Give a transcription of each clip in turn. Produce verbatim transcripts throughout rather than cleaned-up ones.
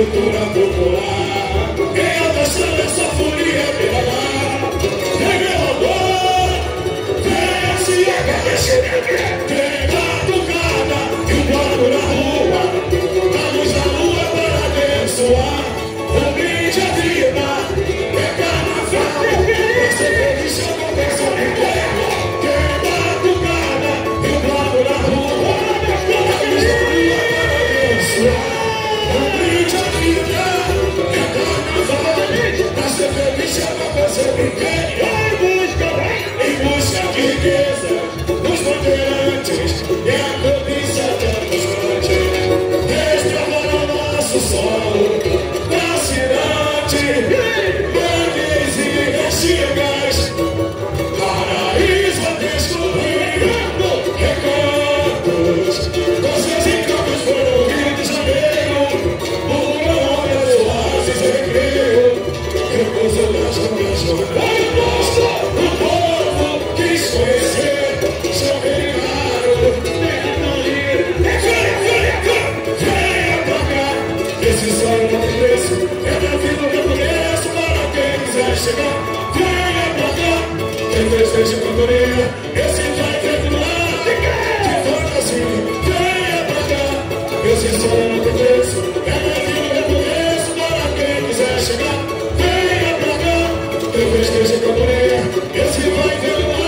cultura popular. Quem abraçou essa folia pela mar, quem me roubou, vem se agradecer. Quem batucada e um bloco na rua, a luz da lua para abençoar. Um brinde à vida, é carnaval, você feliz eu não penso em guerra. Quem batucada e um bloco na rua, a luz da lua para abençoar. Um brinde à vida, é carnaval, pra ser feliz eu não penso em guerra. Em busca de riqueza, os bandeirantes e a cobiça tantos grandes desbravaram nosso solo, fascinante, mangues e bexigas, paraíso a descobrir, recantos, com seus encantos foram o Rio de Janeiro, o mundo das oásis recreio, repouso das ruas jornadas, o povo quis conhecer, seu rei raro, terra tão livre, venha pra cá, esse sonho não tem preço, é da vida que eu conheço, para quem quiser chegar, venha pra cá, quem festeja cantoria, esse vai terminar, de fantasia, venha pra cá, esse sonho não tem preço, é da vida que eu conheço, para quem quiser chegar, venha pra cá, quem festeja cantoria, esse vai terminar.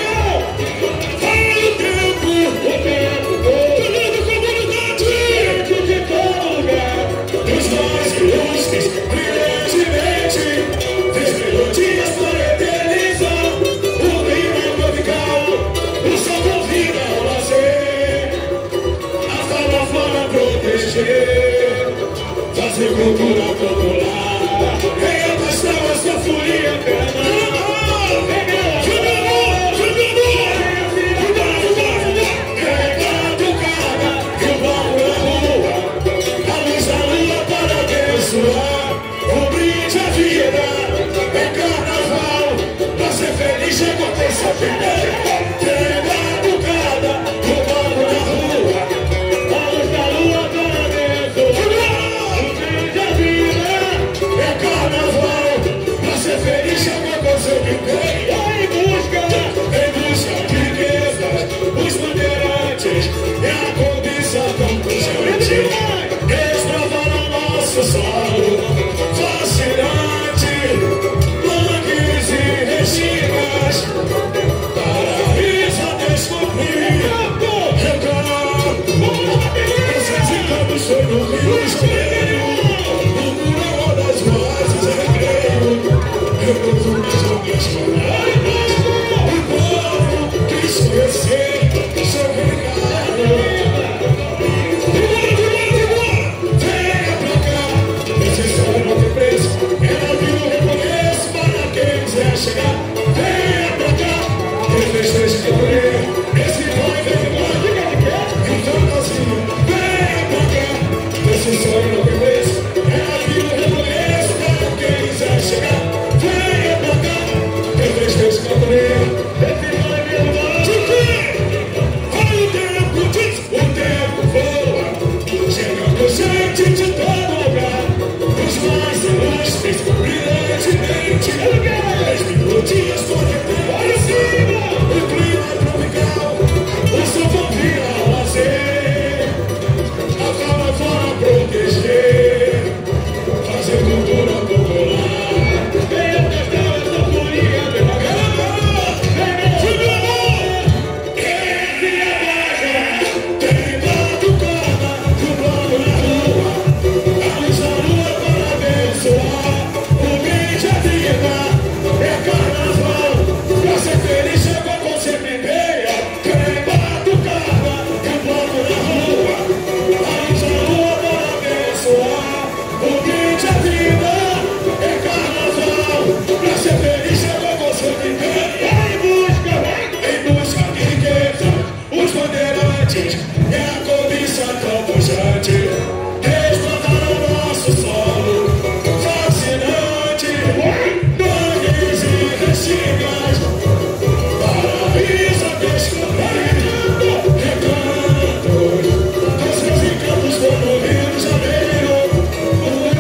Vai o tempo, o tempo, pela comunidade, dentro de todo lugar, os mais ilustres, brilhantemente, fez melodias para eternizar o clima tropical, o sol convida ao lazer, a fauna para proteger, fazer cultura popular, quem afastar essa folia carnaval. Um brinde à vida, é carnaval, pra ser feliz chegou a ter essa vida. Quem batucada, o palco na rua, a luz da lua para dentro. Um brinde à vida, é carnaval, pra ser feliz chegou a ter essa vida. Em busca, em busca de riquezas, os bandeirantes, é a cobiça tão pujante. Desbravaram nosso solo, fascinante, mangues e bexigas, paraíso a descobrir, recanto, esses encantos foi no Rio de Janeiro, o mundo das vozes é recreio, repouso das ruas jornadas, o povo quis conhecer seu recado. Chegar, venha pra cá, quem festeja cantoria, esse vai terminar, em fantasia, venha pra cá, esse sonho não tem preço, é a vida eu reconheço, para quem quiser chegar, venha pra cá, quem festeja cantoria, esse vai terminar, de quê? Vai o tempo, diz, o tempo voa, chegando gente de todo lugar, os mais ilustres, brilhantemente, as melodias podem ter olha cima, o clima tropical, o sol convida ao lazer, a fauna fora proteger, fazer cultura popular. Venha prestar essa folia pela garota, venha de amor, quem via baixo, quem batucada, o bloco na rua, a luz da lua para abençoar, o brinde à vida. É carnaval, pra ser feliz chegou a Concentra Imperial. Quem batucada, e um bloco na rua, a luz da lua para abençoar. O brinde à vida, é carnaval, pra ser feliz chegou a Concentra Imperial. Em busca, em busca de riqueza, os bandeirantes, é a cobiça tão pujante, desbravaram nosso solo, fascinante. Bexigas, paraíso a descobrir, recantos, com seus encantos foi no Rio de Janeiro,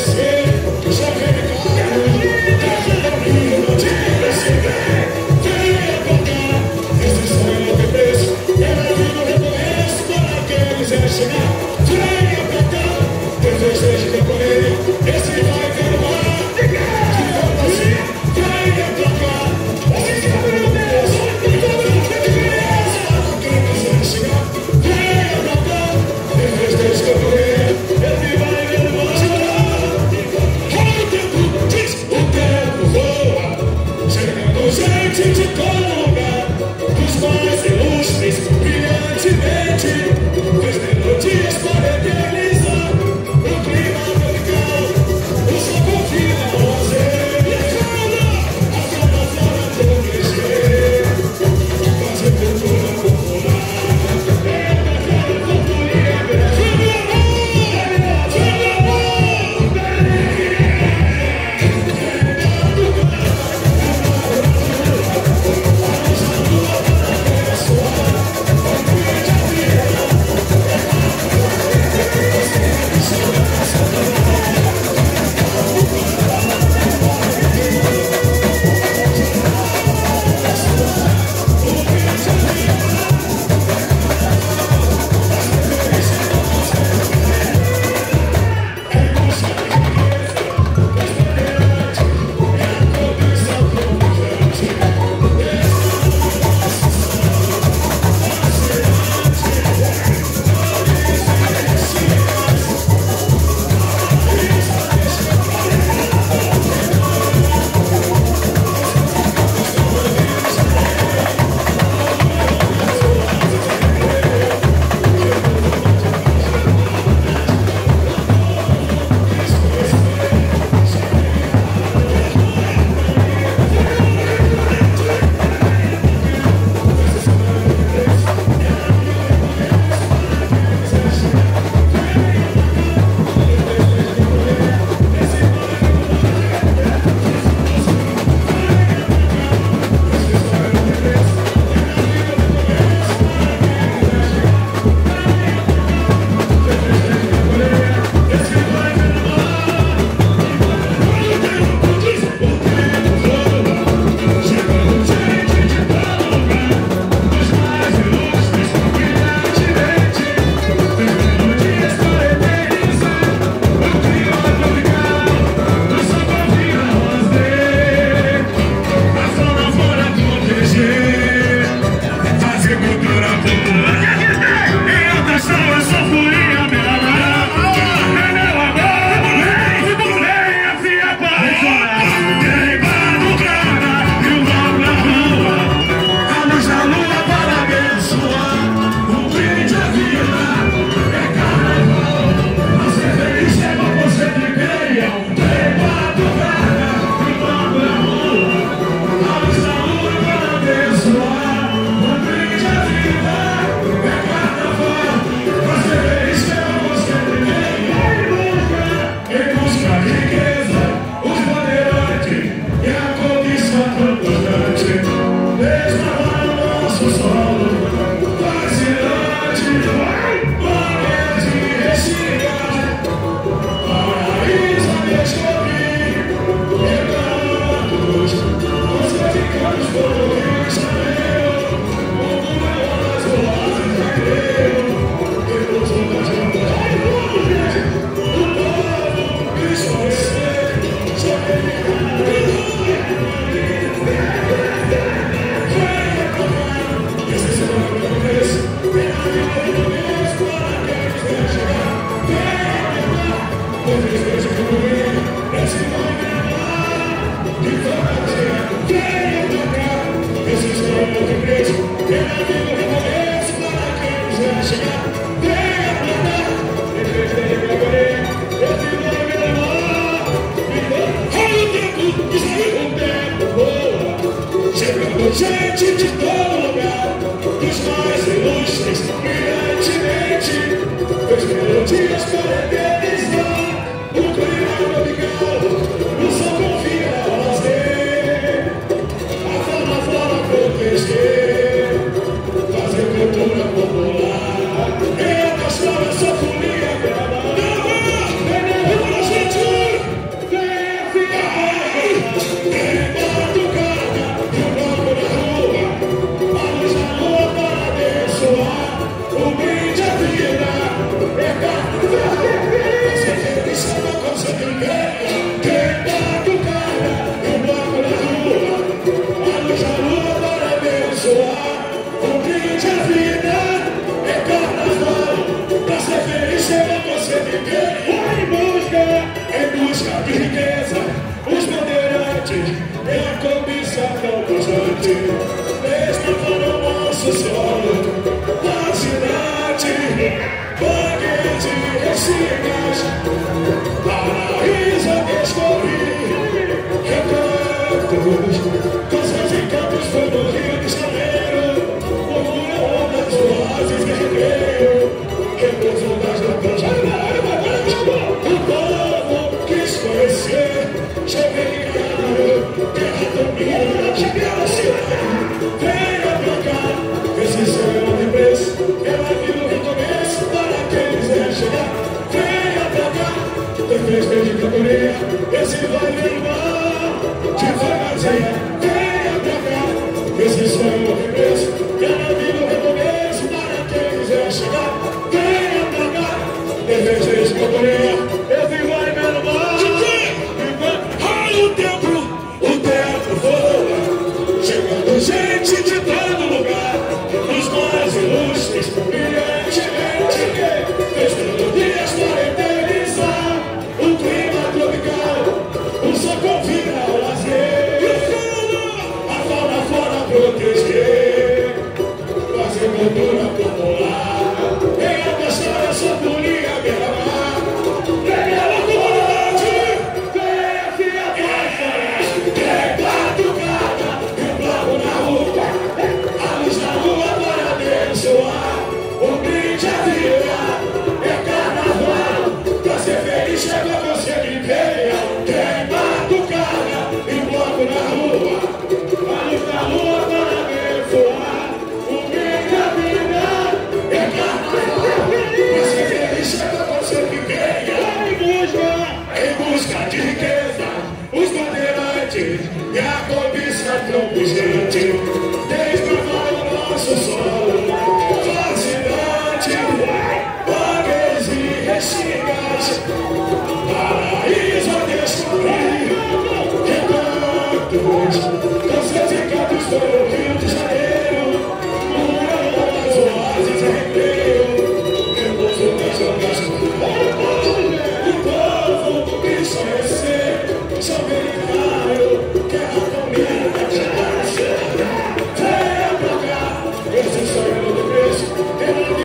Gente de todo lugar, dos mais ilustres, brilhantemente, as melodias para eternizar, o clima tropical, o sol confia a fazer, a forma fora proteger, fazer cultura popular, eu na história sou folia, não, não, não, gente. cheguei em Janeiro, terra tão linda, cheguei na cidade. Venha pra cá, esse sonho não tem preço, ela vira um recomeço para quem quiser chegar. Venha pra cá, tem festa de cantoria, esse vai vir mal, devagarzinho. Venha pra cá, esse sonho não tem preço, ela vira um recomeço para quem quiser chegar. Venha pra cá, tem festa de cantoria, esse vai vir mal. Ai, o tempo, o tempo voa, chegando gente de todo lugar, nos mais ilustres, brilhantemente, festando dias para eternizar, o clima tropical, o sol convida ao lazer, a fauna fora proteger, fazer cultura popular, em alta história sua folia beira-mar, vem a loucura, vem a filha passa, vem batucada, e o bloco na rua, a luz da lua para abençoar, o brinde à vida, é carnaval, pra ser feliz chega Concentra Imperial, tem batucada, e o bloco na rua, a luz da lua para abençoar, o brinde à vida, é carnaval, pra ser feliz chega Concentra Imperial, em busca, em busca de riqueza, os bandeirantes e a cobiça tão pujante, desbravando o nosso solo, fascinante, bangueiros e restingas, paraíso a descobrir, recantos, com seus encantos foram